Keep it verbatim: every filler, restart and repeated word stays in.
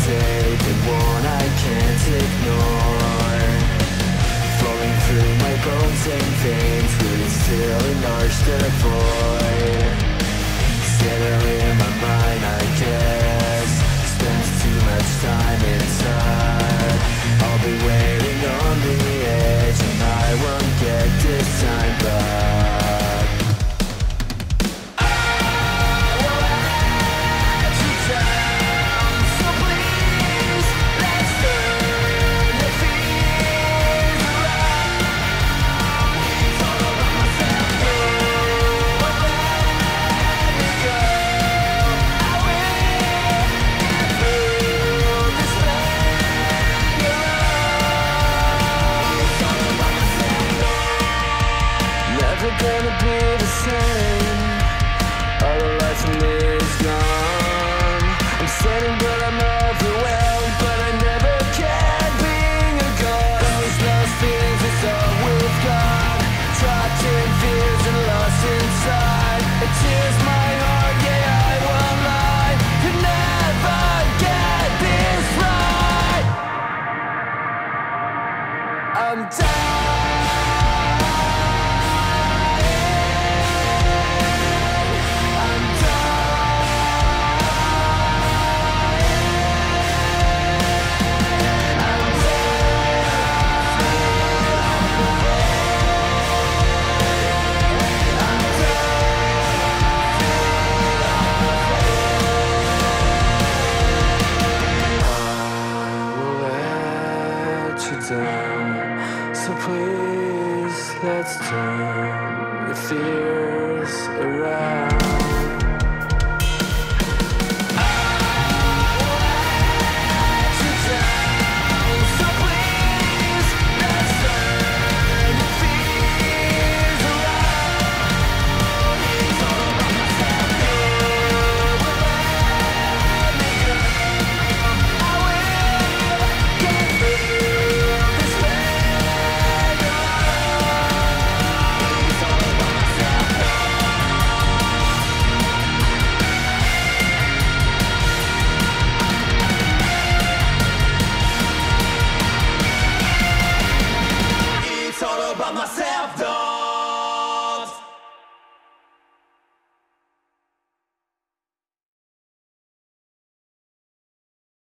take and one I can't ignore. Flowing through my bones and veins, rooted still enlarge the void. Settle in my mind, I guess. Spends too much time inside. I'll be waiting on the edge, and I won't get this time back. Gonna be the same. All the life in me is gone. I'm standing but I'm overwhelmed, but I never can being a god. All these lost feelings, it's all we've got. Trapped in fears and lost inside. It tears my heart, yeah, I won't lie. Could never get this right. I'm down. Down. So please, let's turn the fears around. About myself.